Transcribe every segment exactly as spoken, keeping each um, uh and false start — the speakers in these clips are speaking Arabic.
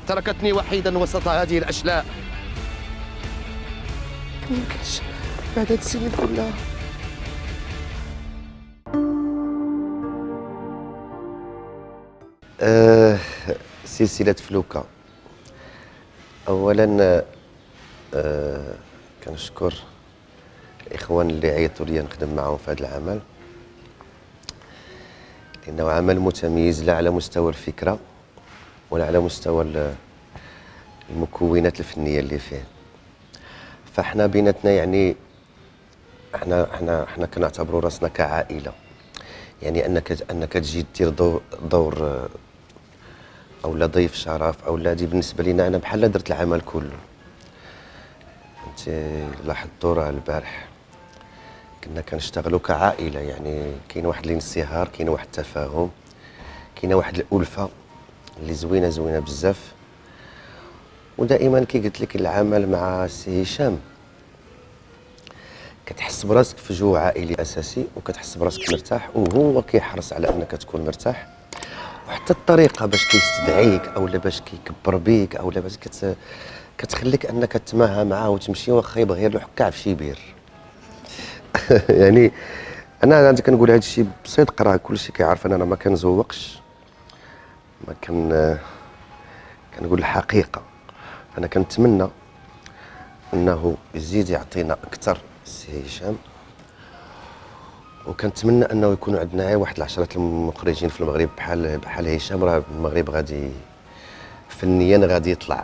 تركتني وحيدا وسط هذه الأشلاء. ميمكنش بعد هاد السنين كلها. أه سلسلة فلوكة. أولا أه كنشكر الإخوان اللي عيطوا لي نخدم معاهم في هذا العمل، لأنه عمل متميز لا على مستوى الفكرة ولا على مستوى المكونات الفنية اللي فيه. فاحنا بيناتنا يعني احنا احنا احنا كنعتبروا راسنا كعائلة، يعني انك انك تجي دير دور, دور او لا ضيف شرف او لا، دي بالنسبة لنا انا بحال درت العمل كله. انت لاحظتوا راه البارح كنا كنشتغلوا كعائلة، يعني كاين واحد الانصهار، كاين واحد التفاهم، كاينه واحد الألفة اللي زوينه زوينه بزاف. ودائما كي قلت لك العمل مع سي هشام كتحس براسك في جو عائلي اساسي، وكتحس براسك مرتاح، وهو كيحرص على انك تكون مرتاح. وحتى الطريقه باش كيستدعيك او لا باش كيكبر بيك او لا باش كت... كتخليك انك تتماهى معاه وتمشي، واخا يبغي يروح كاع في شي بير. يعني انا عندي كنقول هذا الشيء بصدق، راه كلشي كيعرف انا ما كنزوقش، ما كان كنقول الحقيقه. انا كنتمنى انه يزيد يعطينا اكثر السي هشام، وكنتمنى انه يكونوا عندنا واحد العشرة المخرجين في المغرب بحال بحال هشام. راه المغرب غادي فنيا غادي يطلع.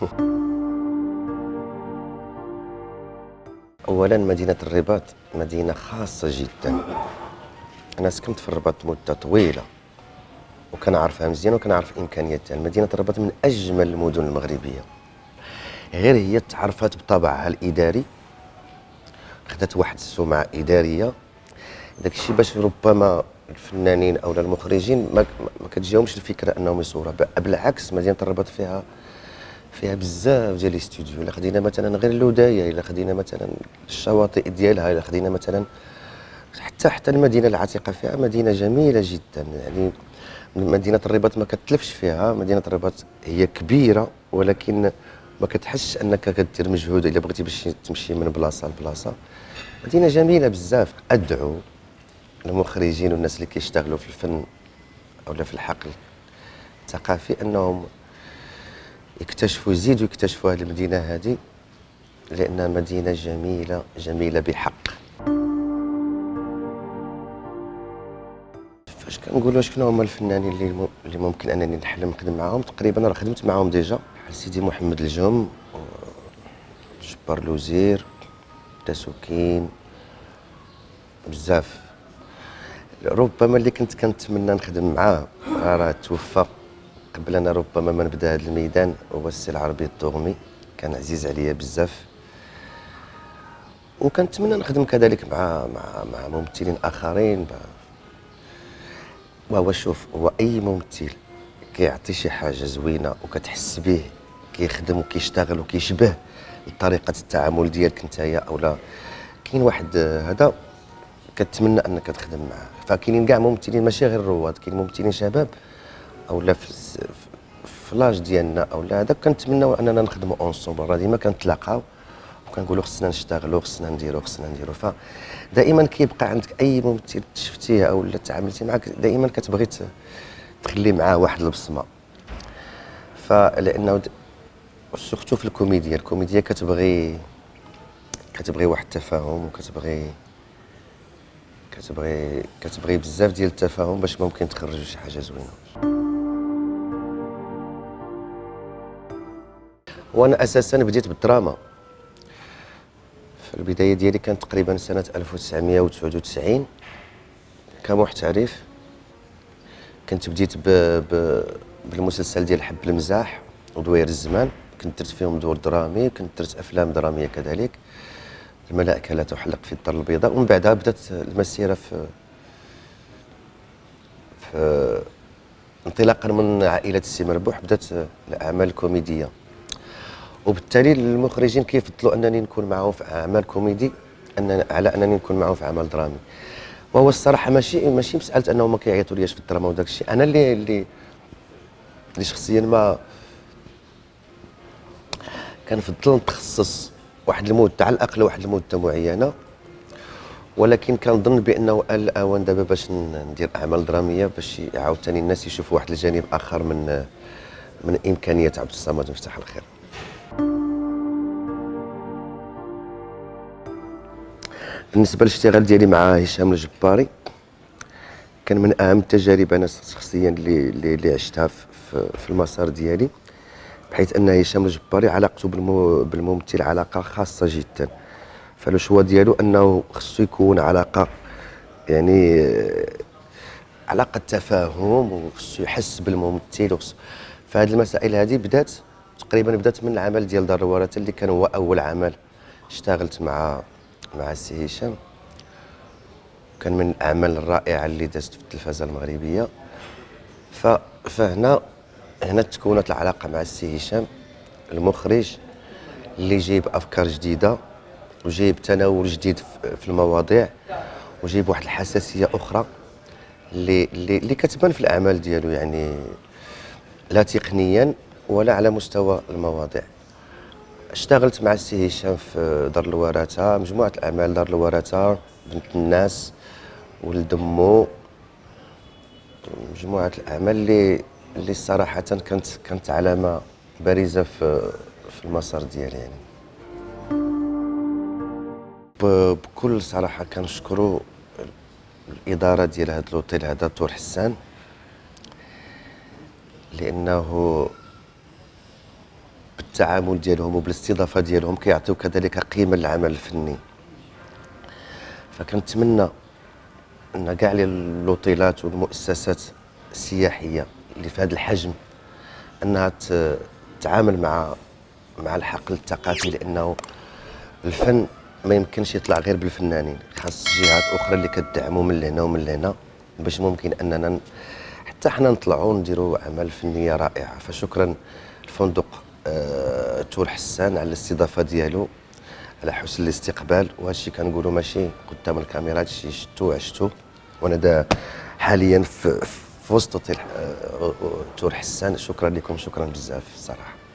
اولا مدينه الرباط مدينه خاصه جدا. انا سكنت في الرباط مده طويله وكنعرفها مزيان وكنعرف امكانياتها. مدينه الرباط من اجمل المدن المغربيه، غير هي تعرفت بطبعها الاداري، خدت واحد السمعه اداريه. داك الشيء باش ربما الفنانين او المخرجين ما, ما كتجيهمش الفكره انهم يصوروها. بالعكس مدينه الرباط فيها فيها بزاف ديال الاستوديو. الا خدينا مثلا غير اللودايه، الا خدينا مثلا الشواطئ ديالها، الا خدينا مثلا حتى حتى المدينه العتيقه فيها مدينه جميله جدا. يعني مدينه الرباط ما كتلفش فيها. مدينه الرباط هي كبيره ولكن ما كتحسش انك كدير مجهود الا بغيتي باش تمشي من بلاصه لبلاصه. مدينه جميله بزاف. ادعو المخرجين والناس اللي كيشتغلوا في الفن او في الحقل الثقافي انهم يكتشفوا يزيدوا يكتشفوا هذه المدينه هذه، لانها مدينه جميله جميله بحق. فاش كنقولوا شكون هما الفنانين اللي اللي ممكن انني نحلم نخدم معاهم، تقريبا راه خدمت معاهم ديجا. سيدي محمد الجم، جبار لوزير، تاسوكين، بزاف. ربما اللي كنت كنتمنى نخدم معاه راه توفى قبل انا ربما ما نبدا هذا الميدان، هو السي العربي الدغمي، كان عزيز عليا بزاف. وكنتمنى نخدم كذلك مع مع مع ممثلين اخرين. وهو شوف، هو اي ممثل كيعطي شي حاجه زوينه وكتحس به كيخدم وكيشتغل وكيشبه طريقه التعامل ديالك نتايا او لا، كاين واحد هذا كتمنى انك تخدم معاه. فكاينين كاع ممثلين ماشي غير رواد، كاين ممثلين شباب او لا في في لاج ديالنا او لا هذا كنتمناو اننا نخدموا اونصومبل. راه ديما كنتلاقاو وكنقولوا خصنا نشتغلوا خصنا نديروا خصنا نديروا. فدائما كيبقى عندك اي ممثل شفتيه او لا تعاملتي معاه دائما كتبغي تخلي معاه واحد البصمه. فلانه سورتو في الكوميديا، الكوميديا كتبغي كتبغي واحد التفاهم وكتبغي كتبغي كتبغي بزاف ديال التفاهم باش ممكن تخرجوا شي حاجه زوينه. وانا اساسا بديت بالدراما. في البدايه ديالي كانت تقريبا سنه ألف وتسعمائة وتسعة وتسعين كمحترف. كنت بديت ب... ب... بالمسلسل ديال حب المزاح ودوير الزمان، كنت درت فيهم دور درامي، كنت درت افلام دراميه كذلك. الملائكه لا تحلق في الدار البيضاء. ومن بعدها بدات المسيره في في انطلاقا من عائله السي مربوح بدات الاعمال الكوميديه. وبالتالي المخرجين كيفضلوا انني نكون معهم في اعمال كوميدي أن على انني نكون معهم في اعمال درامي. وهو الصراحه ماشي ماشي مساله انهم ما كيعيطوا ليش في الدراما وداك الشيء، انا اللي اللي اللي شخصيا ما كنفضل نتخصص واحد المده على الاقل واحد المده معينه، ولكن كنظن بانه آن الاوان دابا باش ندير اعمال دراميه باش عاوتاني الناس يشوفوا واحد الجانب اخر من من امكانيات عبد الصمد مفتاح الخير. بالنسبه للاشتغال ديالي مع هشام الجباري، كان من اهم التجارب انا شخصيا اللي اللي عشتها في, في المسار ديالي، بحيث ان هشام الجباري علاقته بالممثل علاقه خاصه جدا. فلو شوا ديالو انه خصو يكون علاقه يعني علاقه تفاهم، وخصو يحس بالممثل وخصو. فهاد المسائل هذه بدات تقريبا بدات من العمل ديال دار الورثه اللي كان هو اول عمل اشتغلت مع مع السي هشام. كان من الاعمال الرائعه اللي دازت في التلفزه المغربيه. فهنا هنا تكونت العلاقه مع السي هشام المخرج اللي جايب افكار جديده وجايب تناول جديد في المواضيع، وجايب واحد الحساسيه اخرى اللي اللي, اللي كتبان في الاعمال ديالو، يعني لا تقنيا ولا على مستوى المواضيع. اشتغلت مع السي هشام في دار الورثه، مجموعه الاعمال دار الورثه، بنت الناس، ولد امو، مجموعه الاعمال اللي اللي صراحه كانت كانت علامه بارزه في في المسار ديالي. يعني بكل صراحه كنشكروا الاداره ديال هذا الاوتيل هذا تور حسان، لانه بالتعامل ديالهم وبالاستضافه ديالهم كيعطيو كذلك قيمه للعمل الفني. فكنتمنى ان كاع الاوتيلات والمؤسسات السياحيه اللي في هذا الحجم انها تتعامل مع مع الحقل الثقافي، لانه الفن ما يمكنش يطلع غير بالفنانين، خاص جهات اخرى اللي كتدعموا من لهنا ومن لهنا باش ممكن اننا حتى حنا نطلعوا ونديروا اعمال فنيه رائعه. فشكرا الفندق آه تور حسان على الاستضافه ديالو، على حسن الاستقبال. وهادشي كنقولوا ماشي قدام الكاميرا، هادشي شفتو عشتو، وانا دا حاليا في, في وسط اوتيل آه تور حسان. شكرا لكم، شكرا بزاف الصراحه.